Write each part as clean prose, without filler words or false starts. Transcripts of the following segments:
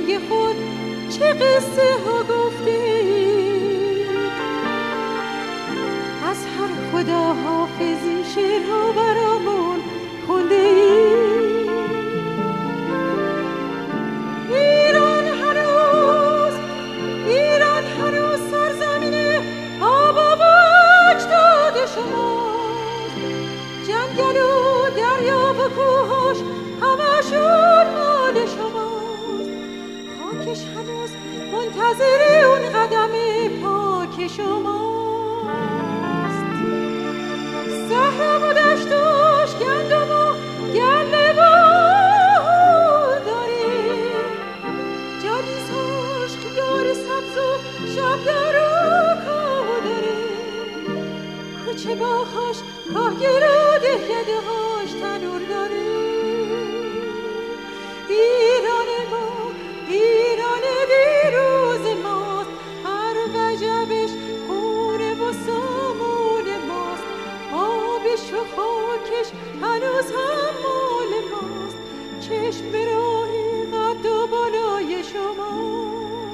رنگ خود چه قصه ها گفتید، از هر خدا حافظی شعرها برامون خونده اید. ایران هنوز سرزمین آب و اجداد شماست، جنگل و دریا و کوهاش همشون مال شماست، خاکش هنوز منتظر اون قدم پاک شماست. صحرا و دشتاش گندم و گله داره، جالیزهاش خیار سبز و شبدار و کاهو داره، کوچه باهاش کاهگیر و دهکده هاش تنور داره. ایران ما، ایران دیروز ماست، هر وجبش خونه و سامون ماست، آبش و خاکش هنوز هم مال ماست، چشم به راه قد و بالای شماست.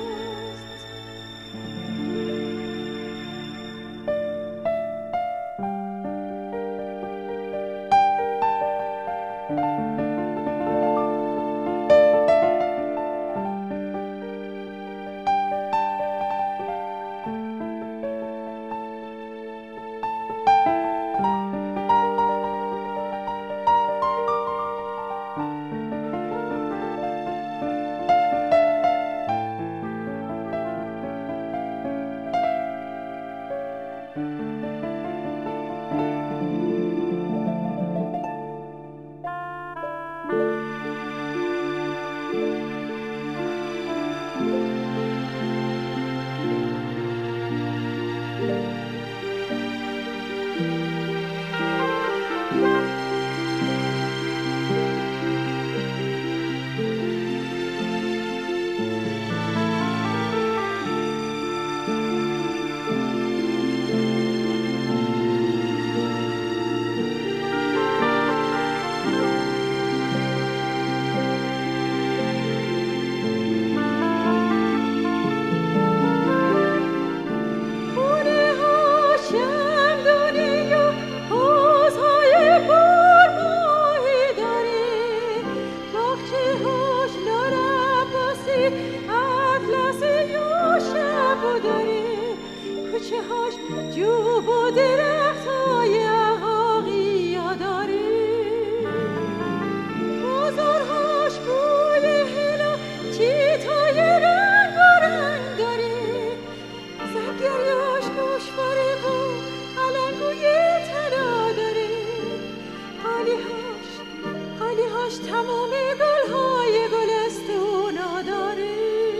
تمام گلهای گلستونا داره.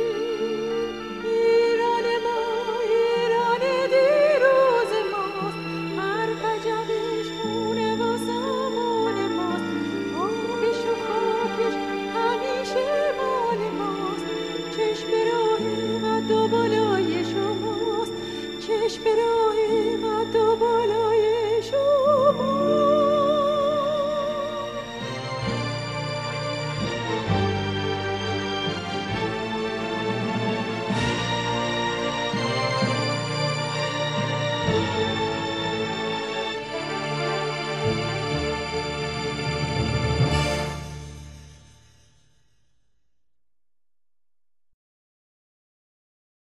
ایران ما، ایران دیروز ماست، هر وجبش خونه و سامان ماست، آبش و خاکش همیشه مال ماست، چشم به راه قد و بالای شماست، چشم به راه